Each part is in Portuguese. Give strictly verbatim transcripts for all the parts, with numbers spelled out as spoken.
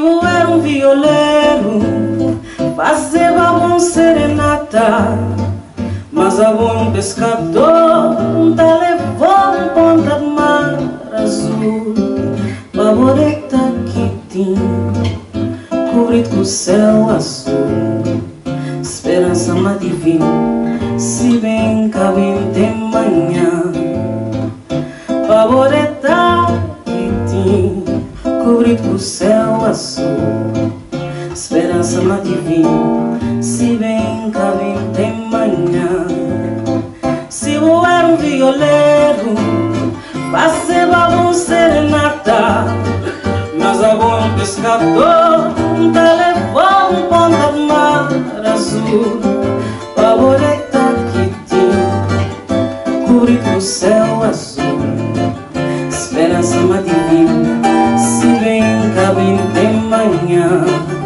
eu era um violeiro, fazia bom serenata, mas a bom pescador tá levou um ponta de mar azul. Favorita que tinha cobrido com o céu azul, esperança me divina, se bem que bem tem manhã. Favorita que tinha cobrido com o céu azul, esperança me divina, se bem que bem tem manhã. Se eu era um violeiro, fazia bom serenata, mas a bom pescador tá levou um ponta de mar azul. Favorita que tinha cobrido com o céu azul, esperança me divina, se bem que bem tem manhã.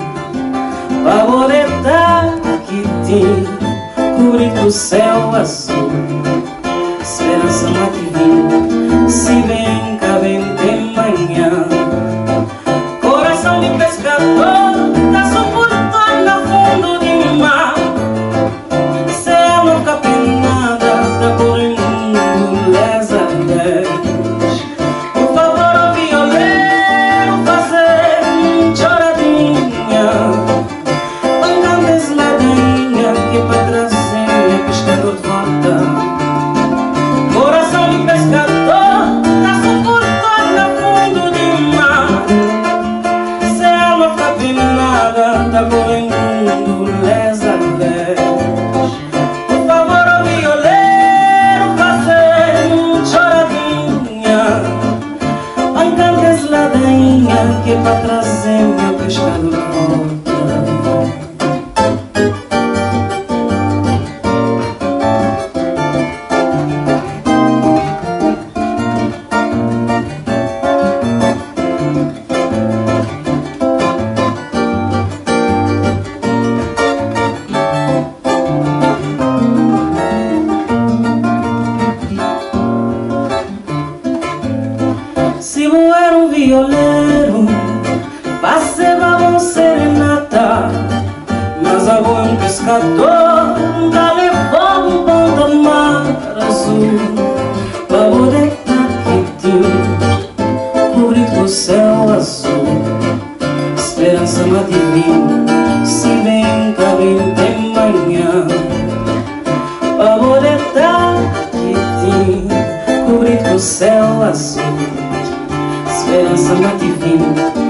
Favorita que tinha cobrido com o céu azul, esperança me divina, se bem que bem tem manhã. Coração de pescador, tá suportando na fundo de mar, céu não cabe nada, tá correndo lesa dez. Por favor, o violeiro, fazer uma choradinha, pancando as ladainha que pra trazer pescador de volta. Coração de pescador, tá suportando na fundo de mar, céu não cabe nada, tá correndo lesa dez. Por favor, o violeiro, fazer uma choradinha, pancando as ladainha que pra trazer meu pescador de volta. Se eu era um violeiro, fazia bom serenata, mas a bom pescador tá levou um ponta de mar azul. Favorita que tinha cobrido com o céu azul, esperança me divina, se bem que bem tem manhã. Favorita que tinha cobrido com o céu azul, esperança me divina,